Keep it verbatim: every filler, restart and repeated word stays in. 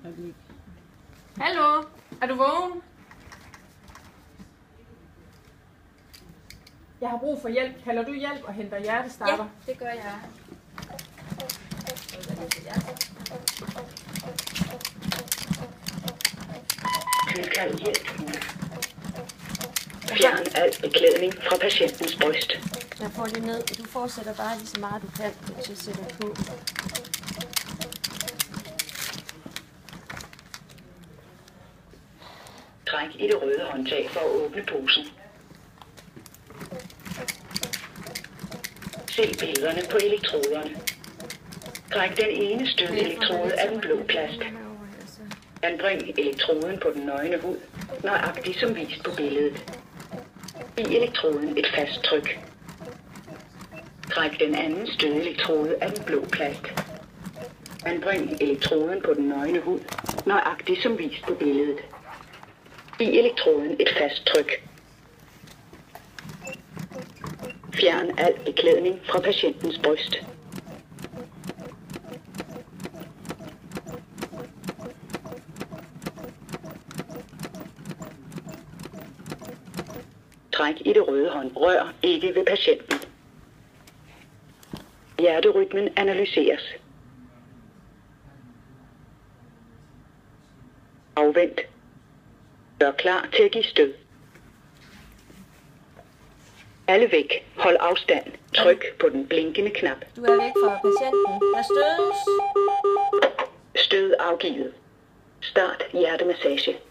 replik. Hallo, er du vågen? Jeg har brug for hjælp. Kalder du hjælp og henter hjertestarter? Ja, det gør jeg. Tilkald hjælp. Fjern al beklædning fra patientens bryst. Jeg får det ned. Du fortsætter bare lige så meget du kan, hvis jeg sætter på. Træk i det røde håndtag for at åbne posen. Se billederne på elektroderne. Træk den ene stykke elektrode af den blå plast. Anbring elektroden på den nøgne hud, nøjagtigt som vist på billedet. Giv elektroden et fast tryk. Træk den anden støde elektrode af den blå plast. Anbring elektroden på den nøgne hud, nøjagtigt som vist på billedet. Giv elektroden et fast tryk. Fjern al beklædning fra patientens bryst. Træk i det røde hånd. Rør ikke ved patienten. Hjerterytmen analyseres. Afvent. Gør klar til at give stød. Alle væk. Hold afstand. Tryk på den blinkende knap. Du er væk fra patienten. Der stødes. Stød afgivet. Start hjertemassage.